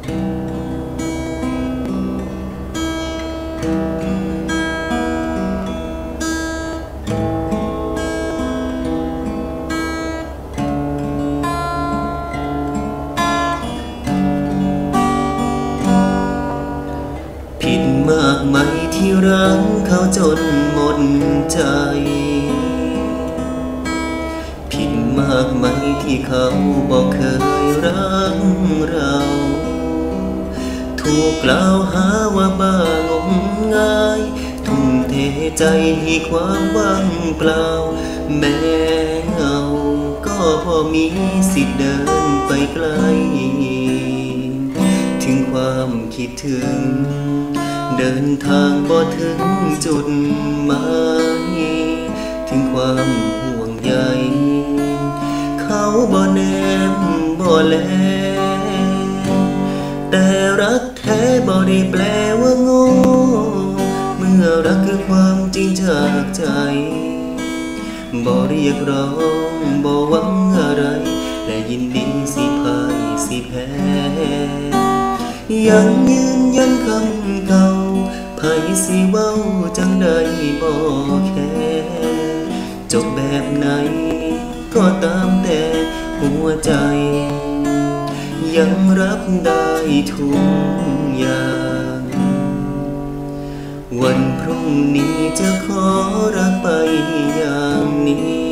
ผิดมากไหมที่รักเขาจนหมดใจผิดมากไหมที่เขาบอกเคยรักเราถูกกล่าวหาว่าบ้างมงายทุ่มเทใจให้ความว่างเปล่าแม้เอาก็พอมีสิทธิ์เดินไปไกลถึงความคิดถึงเดินทางบ่ถึงจุดหมายถึงความห่วงใยเขาบ่แนมบ่แลแต่รักแท้บ่ได้แปลว่าโง่เมื่อรักคือความจริงจากใจบ่เรียกร้องบ่หวังอะไรและยินดีสิพ่ายสิแพ้ยังยืนยันคำเก่าไผสิเว้าจังใดบ่แค่จบแบบไหนก็ตามแต่หัวใจยังรับได้ทุกอย่างวันพรุ่งนี้จะขอรักไปอย่างนี้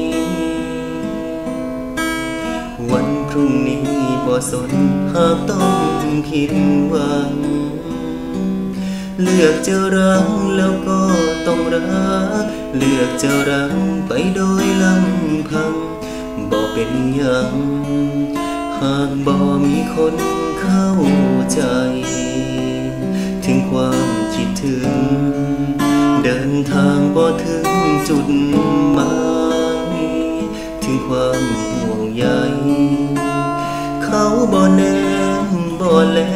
วันพรุ่งนี้บ่สนหากต้องผิดหวังเลือกจะรักแล้วก็ต้องรักเลือกจะรักไปโดยลำพังบ่เป็นหยังหากบ่มีคนเข้าใจถึงความคิดถึงเดินทางบ่ถึงจุดหมายถึงความห่วงใยเขาบ่แนมบ่แล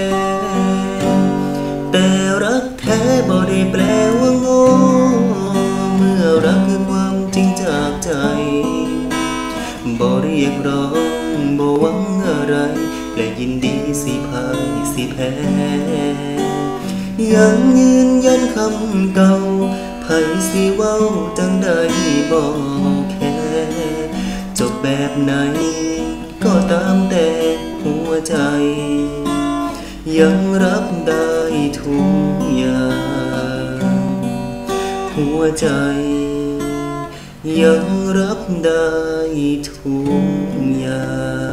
แต่รักแท้บ่ได้แปลว่าโง่เมื่อรักคือความจริงจากใจบ่เรียกร้องบ่หวังอะไรและยินดีสิพ่ายสิแพ้ยังยืนยันคำเก่าไผสิเว้าจังใดบ่แค่จบแบบไหนก็ตามแต่หัวใจยังรับได้ทุกอย่างหัวใจยังรับได้ทุกอย่าง